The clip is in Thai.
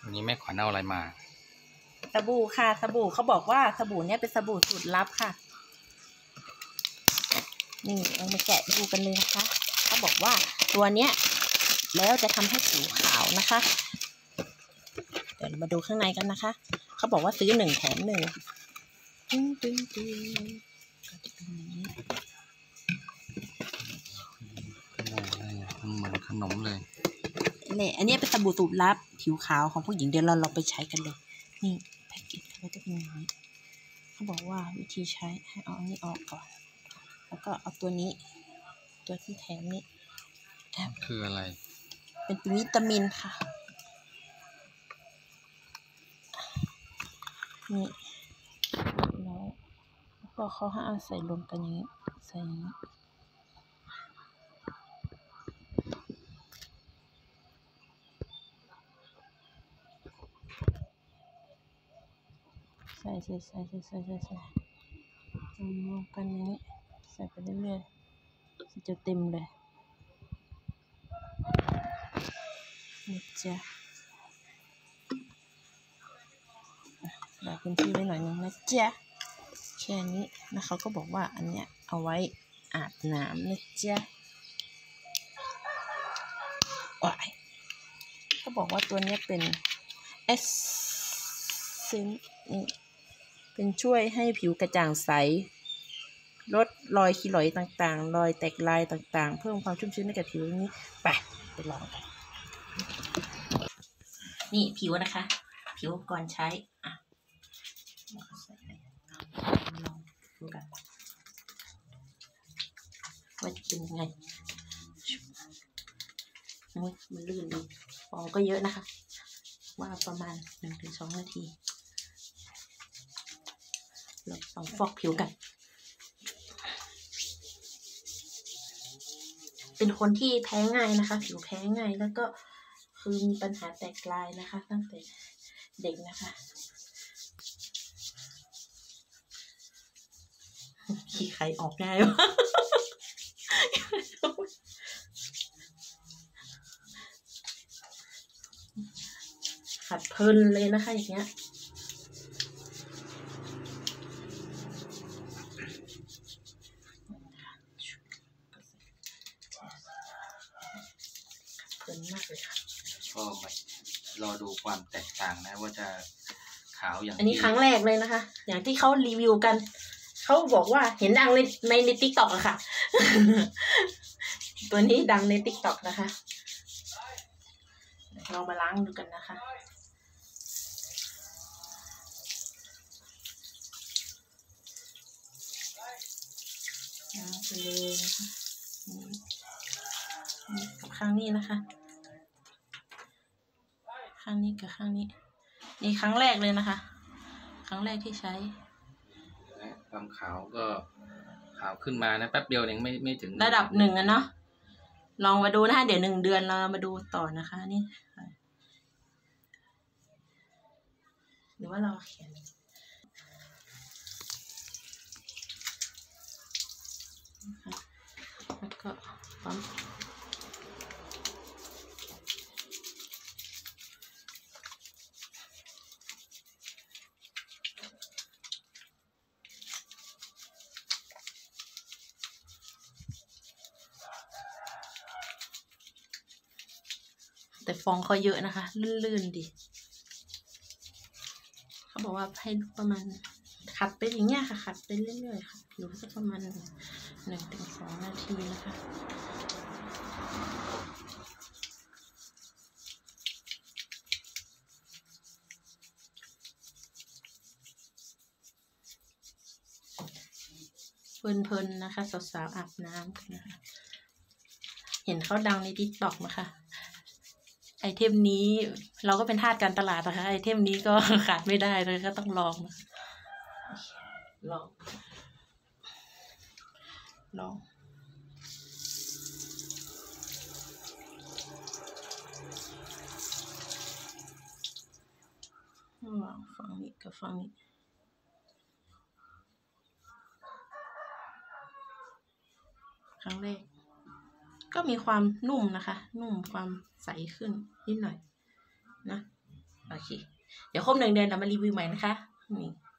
วันนี้แม่ขวัญเอาอะไรมาสบู่ค่ะสบู่เขาบอกว่าสบู่เนี้ยเป็นสบู่สูตรลับค่ะนี่เรามาแกะดูกันเลยนะคะเขาบอกว่าตัวเนี้ยแล้วจะทำให้ผิวขาวนะคะเดี๋ยวมาดูข้างในกันนะคะเขาบอกว่าซื้อ1 แถม 1ตึ้งตึ้งตึ้งก็จะเป็นอย่างนี้เหมือนขนมเลยเนี่ยอันนี้เป็นสบู่สูตรลับผิวขาวของผู้หญิงเดี๋ยวเราไปใช้กันเลยนี่แพ็กเกจเขาจะเป็นอย่างนี้เขาบอกว่าวิธีใช้ให้เอาอันนี้ออกก่อนแล้วก็เอาตัวนี้ตัวที่แถมนี้คืออะไรเป็นวิตามินค่ะนี่แล้วก็เขาให้เอาใส่รวมกันอย่างนี้ใส่อย่างนี้ใส่รวมกันอย่างนี้ใส่ไปเรื่อยๆจะเต็มเลยนี่จ้ะแบ่งพื้นที่ไว้หน่อยนึงนะจ๊ะแค่นี้แล้วเขาก็บอกว่าอันเนี้ยเอาไว้อาบน้ำนะจ๊ะว้ายเขาบอกว่าตัวนี้เป็นเอสเซนต์เป็นช่วยให้ผิวกระจ่างใสลดรอยขี้หลอยต่างๆรอยแตกลายต่างๆเพิ่มความชุ่มชื้นให้กับผิวนี้ไปลองกันนี่ผิวนะคะผิวก่อนใช้ลองดูกันว่าจะเป็นยังไงมันลื่นดีฟองก็เยอะนะคะว่าประมาณ 1-2 นาทีเราลองฟอกผิวกันเป็นคนที่แพ้ง่ายนะคะผิวแพ้ง่ายแล้วก็คือมีปัญหาแตกลายนะคะตั้งแต่เด็กนะคะขี้ไข่ออกง่ายวะขัดเพลินเลยนะคะอย่างเงี้ยเพลินมากเลยค่ะก็มารอดูความแตกต่างนะว่าจะขาวอย่างอันนี้ครั้งแรกเลยนะคะอย่างที่เขารีวิวกันเขาบอกว่าเห็นดังในTikTokอะค่ะ ตัวนี้ดังในTikTokนะคะเรามาล้างดูกันนะคะล้างไปเลยนะคะกับข้างนี้นะคะข้างนี้กับข้างนี้นี่ครั้งแรกเลยนะคะครั้งแรกที่ใช้ความขาวก็ขาวขึ้นมานะแป๊บเดียวเองไม่ถึงระดับ1อะเนาะลองมาดูนะคะเดี๋ยว1 เดือนเรามาดูต่อนะคะนี่หรือว่าเราเขียนแล้วก็ปั๊มแต่ฟองเขาเยอะนะคะลื่นๆดีเขาบอกว่าให้ประมาณขัดไปอย่างเงี้ยค่ะขัดไปเรื่อยๆค่ะอยู่สักประมาณ1-2 นาทีนะคะเพลินๆนะคะสาวๆอาบน้ำกันนะคะเห็นเขาดังในTikTokนะคะไอเทมนี้เราก็เป็นทาสการตลาดนะคะไอเทมนี้ก็ขาดไม่ได้เลยก็ต้องลองระหว่างฝั่งนี้กับฝั่งนี้ครั้งแรกก็มีความนุ่มนะคะนุ่มความใสขึ้นนิดหน่อยนะโอเค เดี๋ยวครบ1 เดือนเรามารีวิวใหม่นะคะนี่